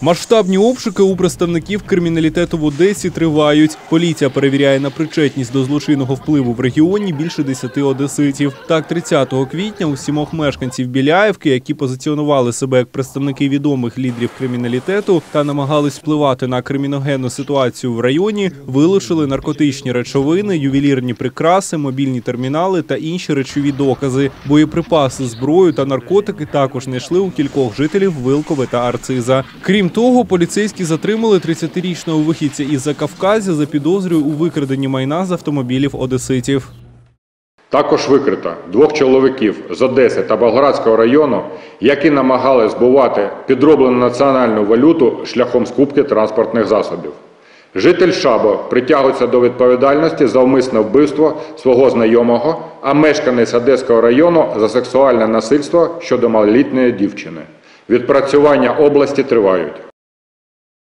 Масштабні обшуки у представників криміналітету в Одесі тривають. Поліція перевіряє на причетність до злочинного впливу в регіоні більше 10 одеситів. Так, 30 квітня у 7 мешканців Біляївки, які позиціонували себе як представники відомих лідерів криміналітету та намагались впливати на криміногенну ситуацію в районі, вилучили наркотичні речовини, ювелірні прикраси, мобільні термінали та інші речові докази. Боєприпаси, зброю та наркотики також знайшли у кількох жителів Вилкове та Арциза. Крім того, поліцейські затримали 30-річного вихідця із Закавказя за підозрою у викраденні майна з автомобілів одеситів. Також викрито 2 чоловіків з Одеси та Болградського району, які намагали збувати підроблену національну валюту шляхом скупки транспортних засобів. Житель Шабо притягується до відповідальності за умисне вбивство свого знайомого, а мешканець Одеського району – за сексуальне насильство щодо малолітньої дівчини. Відпрацювання області тривають.